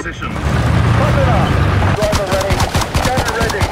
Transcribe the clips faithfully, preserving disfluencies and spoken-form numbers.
position. Pump it up. Driver ready. Gunner ready.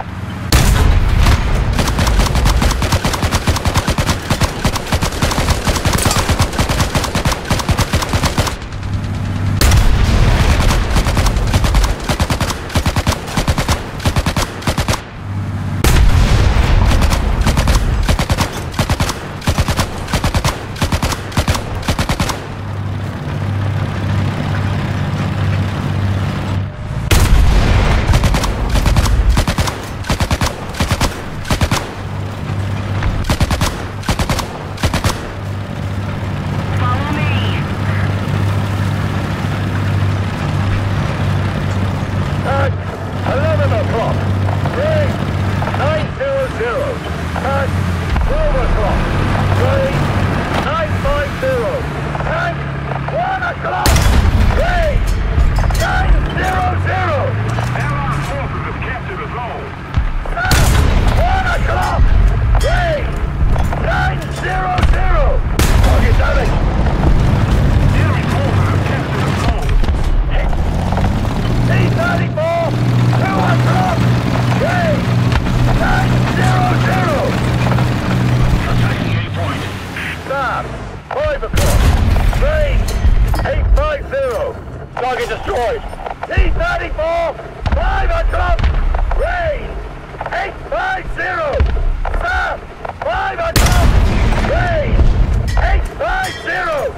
Target destroyed. T thirty-four, five o'clock, range, eight five zero, stop, five o'clock, range, eight five zero.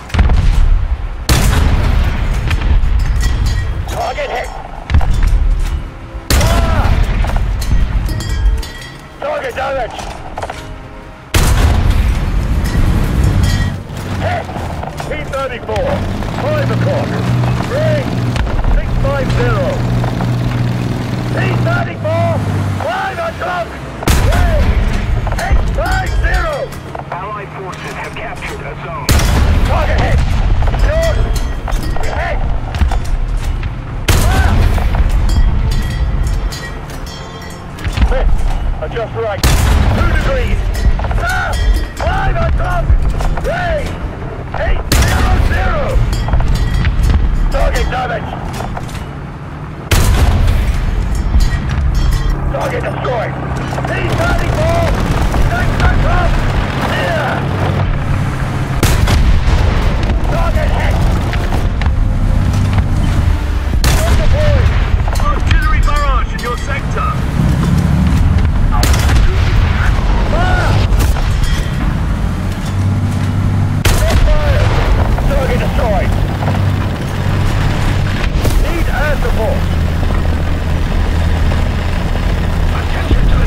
Target hit. Ah! Target damage. Hit. T thirty-four, five o'clock. Ring! six five zero! T thirty-four! five o'clock! Ring! eight five zero! Allied forces have captured a zone. Target hit! Shoot! Hit! Ah! Miss! Adjust right. Two degrees! Stop! five o'clock! Ring! eight zero zero! Target damage! Target destroyed! T thirty-four! Six o'clock! Clear! Target hit! Don't deploy! Artillery barrage in your sector! Fire! Set fire! Target destroyed! Air support! Attention to the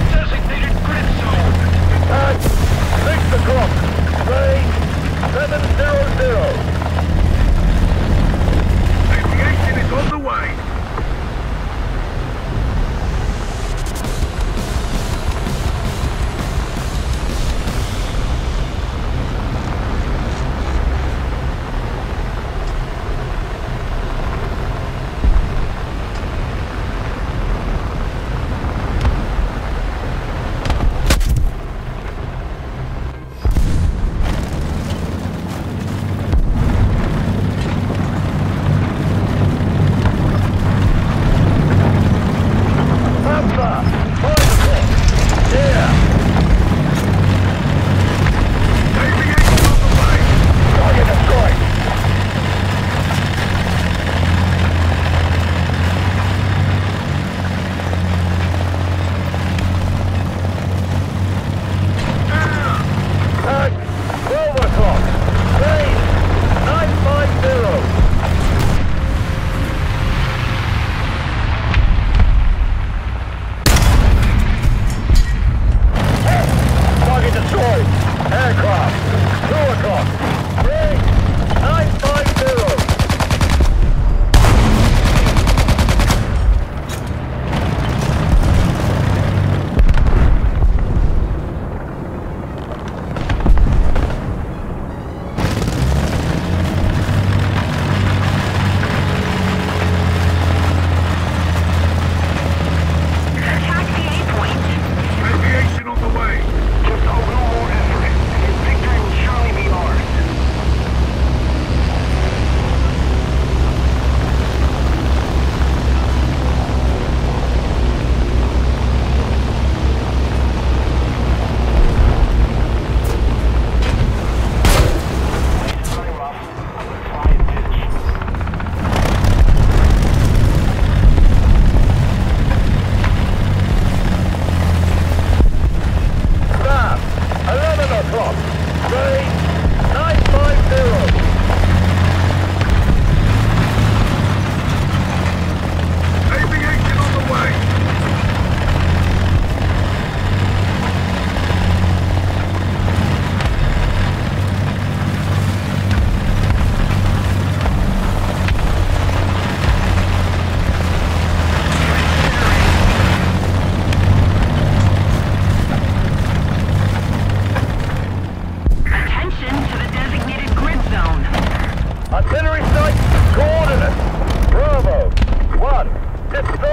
Hit the